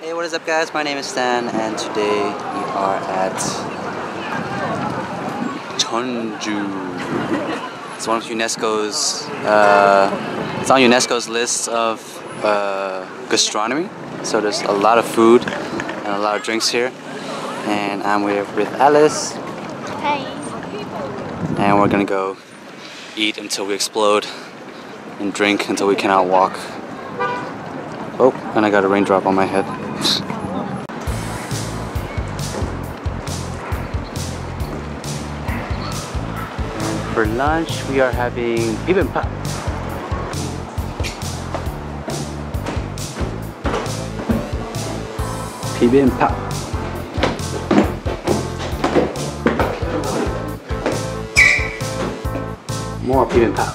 Hey, what is up guys? My name is Stan and today we are at Jeonju. It's one of UNESCO's, it's on UNESCO's list of gastronomy. So there's a lot of food and a lot of drinks here. And I'm with Alice. Hey. And we're gonna go eat until we explode and drink until we cannot walk. Oh, and I got a raindrop on my head. And for lunch, we are having bibimbap. Bibimbap. More bibimbap.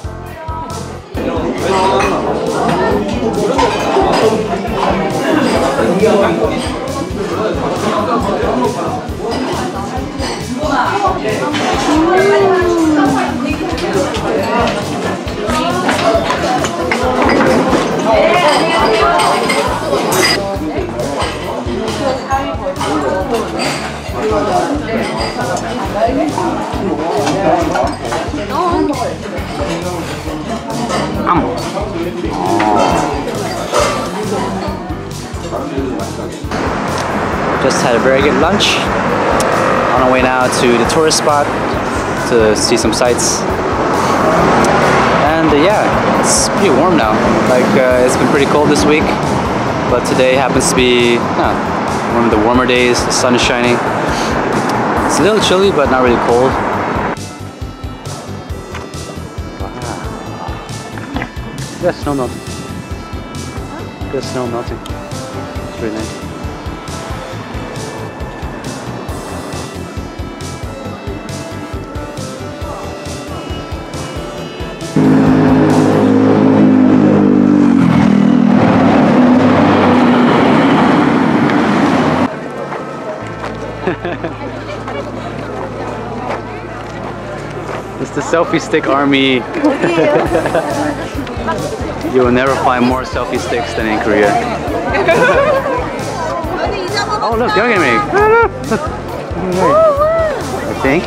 Just had a very good lunch. On our way now to the tourist spot to see some sights. And yeah, it's pretty warm now. Like it's been pretty cold this week, but today happens to be one of the warmer days. The sun is shining. It's a little chilly, but not really cold. Wow. Look at snow melting. Look at snow melting. It's really nice. It's the selfie stick army. You will never find more selfie sticks than in Korea. Oh look, they're getting married. I think.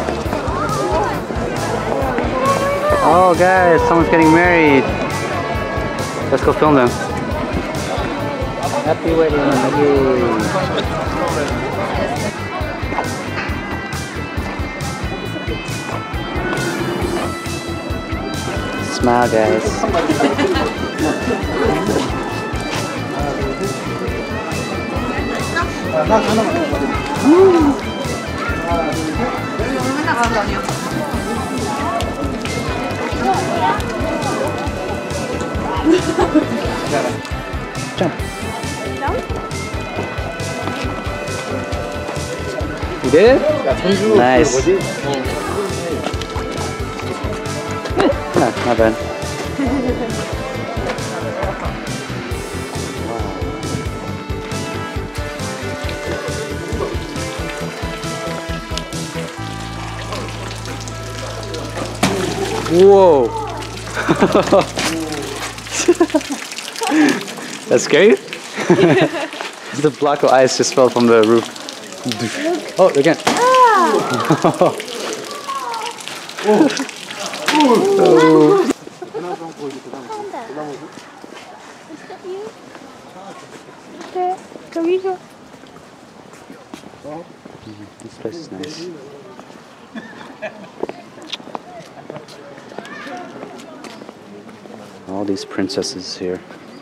Oh guys, someone's getting married. Let's go film them. Happy wedding. Yay. Smile, guys. Jump. You did it? Nice. Not bad. Whoa! That's scary? The block of ice just fell from the roof. Oh, again. Ah. Oh. This place is nice. All these princesses here.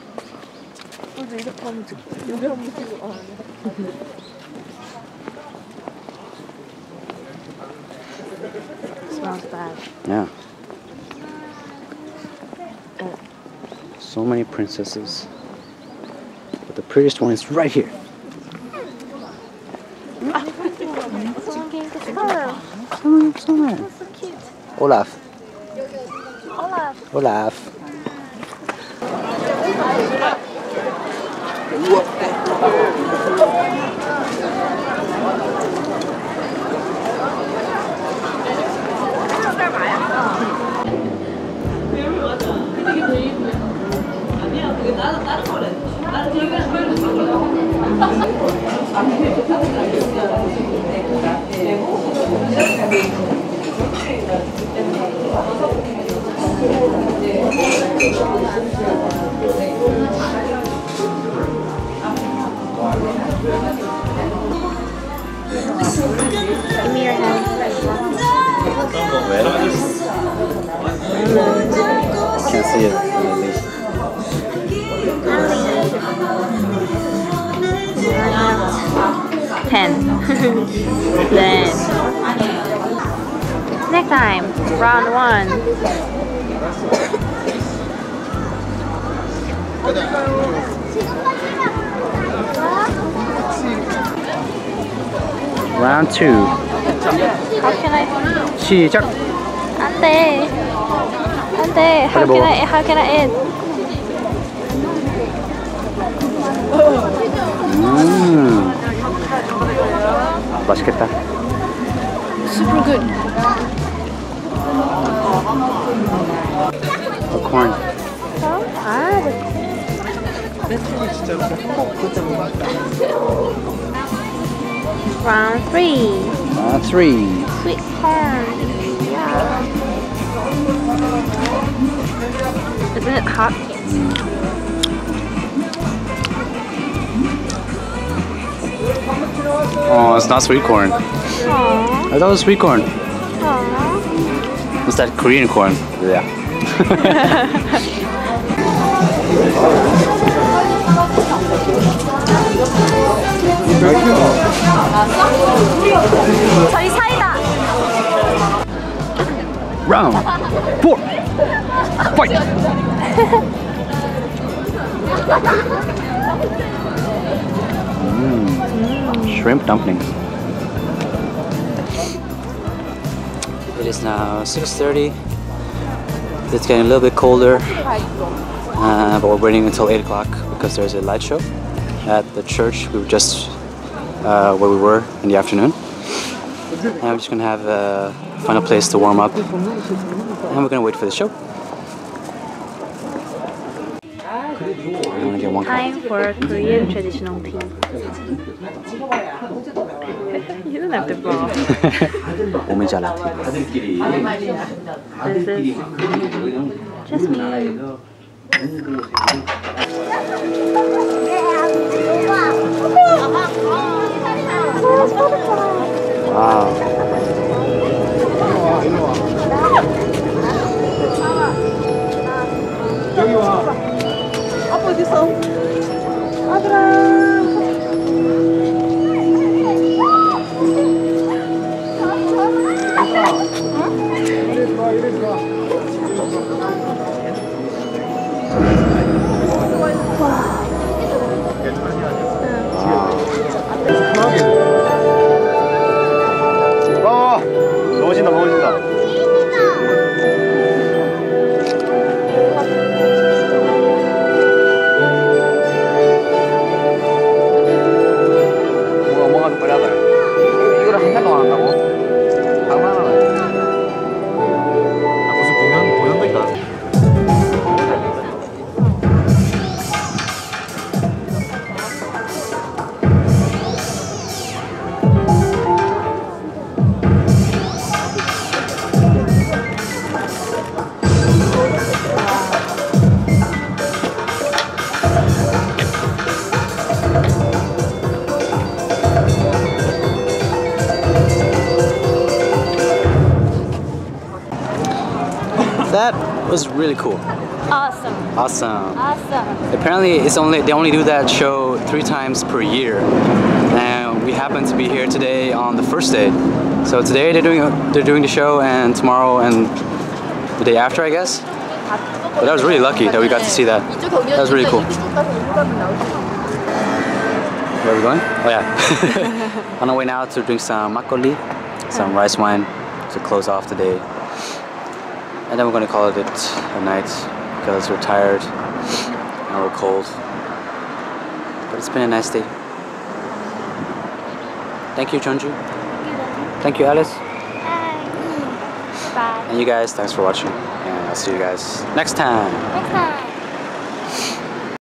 Smells bad. Yeah. So many princesses. But the prettiest one is right here. Someone gave this her. Somewhere. That's so cute. Olaf. Olaf. Olaf. Give me your hand. Can't see it. 10. Then next time, round 1. Round 2. How can I? 시작. 안돼. 안돼. How can I? How can I eat? 맛있겠다. Super good. Corn. Round 3. Round 3. Sweet corn. Yeah. Isn't it hot? Oh, it's not sweet corn. Aww. I thought it was sweet corn. Aww. It's that Korean corn. Yeah. 저희 사이다. Round 4. Fight. Shrimp dumplings. It is now 6:30. It's getting a little bit colder, but we're waiting until 8 o'clock because there's a light show at the church we were just where we were in the afternoon. And we're just gonna have find a place to warm up, and we're gonna wait for the show. I'm gonna get one cup. Time for Korean traditional tea. You don't have to blow. 오메자 라떼. This is jasmine. Wow. 여기 와. 아빠 어디 있어? 아들아. 이리 들어와. 먹어진다 먹어진다. 뭐가 좀 빨리 이거를 한 달 동안 한다고? 장난하나? 무슨 공연도 있다. That was really cool. Awesome. Awesome. Awesome. Apparently, they only do that show 3 times per year, and we happen to be here today on the first day. So today they're doing the show, and tomorrow and the day after, I guess. But that was really lucky that we got to see that. That was really cool. Where are we going? Oh yeah. On our way now to drink some makgeolli, some rice wine to close off the day. And then we're going to call it a night because we're tired and we're cold. But it's been a nice day. Thank you, Jeonju. Thank you, Alice. Bye. Bye. And you guys, thanks for watching. And I'll see you guys next time. Next time.